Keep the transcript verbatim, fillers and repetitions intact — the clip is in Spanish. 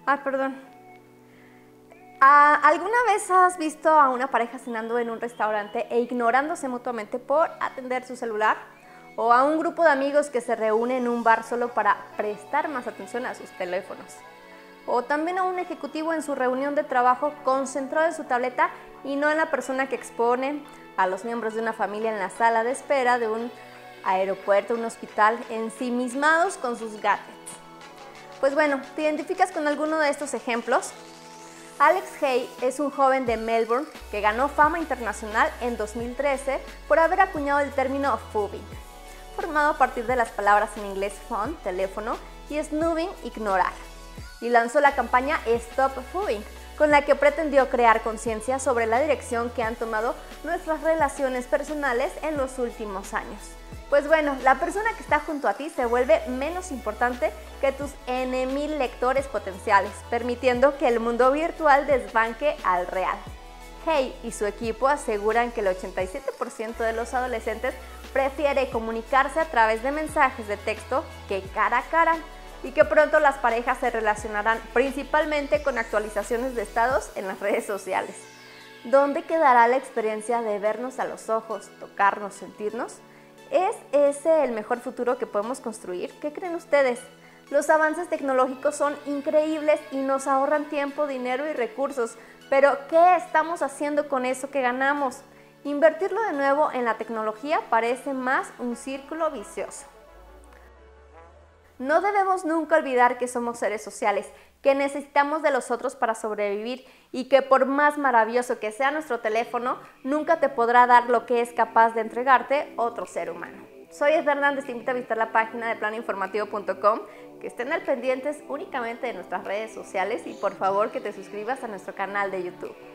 Ay, perdón. Ah, ¿Alguna vez has visto a una pareja cenando en un restaurante e ignorándose mutuamente por atender su celular? ¿O a un grupo de amigos que se reúne en un bar solo para prestar más atención a sus teléfonos? ¿O también a un ejecutivo en su reunión de trabajo concentrado en su tableta y no en la persona que expone? ¿A los miembros de una familia en la sala de espera de un aeropuerto, un hospital, ensimismados con sus gadgets? Pues bueno, ¿te identificas con alguno de estos ejemplos? Alex Hay es un joven de Melbourne que ganó fama internacional en dos mil trece por haber acuñado el término phubbing, formado a partir de las palabras en inglés phone, teléfono, y snoozing, ignorar, y lanzó la campaña Stop Phubbing, con la que pretendió crear conciencia sobre la dirección que han tomado nuestras relaciones personales en los últimos años. Pues bueno, la persona que está junto a ti se vuelve menos importante que tus ene mil lectores potenciales, permitiendo que el mundo virtual desbanque al real. Hay y su equipo aseguran que el ochenta y siete por ciento de los adolescentes prefiere comunicarse a través de mensajes de texto que cara a cara, y que pronto las parejas se relacionarán principalmente con actualizaciones de estados en las redes sociales. ¿Dónde quedará la experiencia de vernos a los ojos, tocarnos, sentirnos? ¿Es ese el mejor futuro que podemos construir? ¿Qué creen ustedes? Los avances tecnológicos son increíbles y nos ahorran tiempo, dinero y recursos, pero ¿qué estamos haciendo con eso que ganamos? Invertirlo de nuevo en la tecnología parece más un círculo vicioso. No debemos nunca olvidar que somos seres sociales, que necesitamos de los otros para sobrevivir y que por más maravilloso que sea nuestro teléfono, nunca te podrá dar lo que es capaz de entregarte otro ser humano. Soy Esda Hernández, te invito a visitar la página de plano informativo punto com, que estén al pendientes únicamente de nuestras redes sociales y por favor que te suscribas a nuestro canal de YouTube.